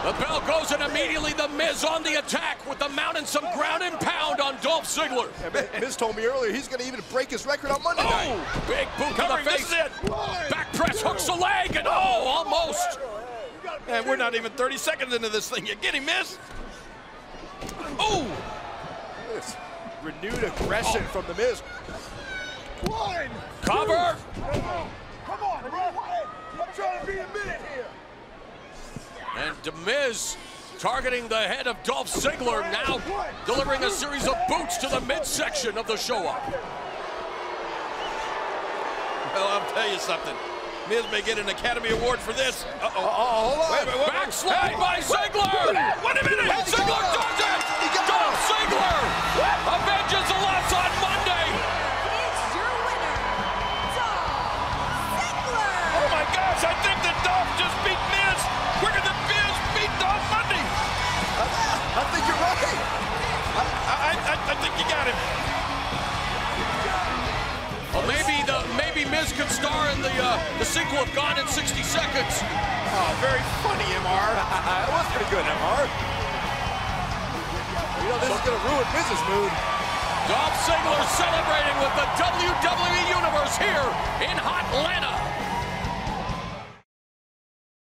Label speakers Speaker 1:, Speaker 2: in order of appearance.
Speaker 1: The bell goes, and immediately The Miz on the attack with the mounting some ground and pound on Dolph Ziggler.
Speaker 2: Yeah, Miz told me earlier he's going to even break his record on Monday night.
Speaker 1: Big boot to the face.
Speaker 3: This is it.
Speaker 1: Back press hooks the leg, and almost.
Speaker 3: And we're not even 30 seconds into this thing. You get him, Miz.
Speaker 1: Oh!
Speaker 2: Renewed aggression from The Miz.
Speaker 4: One.
Speaker 1: Cover.
Speaker 4: Come on, bro. I'm trying to be a minute here.
Speaker 1: And The Miz targeting the head of Dolph Ziggler, now delivering a series of boots to the midsection of the show-up.
Speaker 3: Well, I'll tell you something. Miz may get an Academy Award for this.
Speaker 2: Hold on.
Speaker 3: Wait.
Speaker 1: Backslide by Ziggler.
Speaker 3: Wait a minute.
Speaker 1: Ziggler does it. Dolph Ziggler avenges the loss on Monday.
Speaker 5: It's your winner, Dolph Ziggler.
Speaker 3: Oh my gosh, I think that Dolph just beat Miz quicker than Miz beat Dolph Monday.
Speaker 2: I think you're right.
Speaker 3: I think you got him.
Speaker 1: Well, maybe Miz could star in the sequel of Gone in 60 Seconds.
Speaker 3: Oh, very funny, MR.
Speaker 2: That was pretty good, MR. You know, this is going to ruin Miz's mood.
Speaker 1: Dolph Ziggler celebrating with the WWE Universe here in Hotlanta.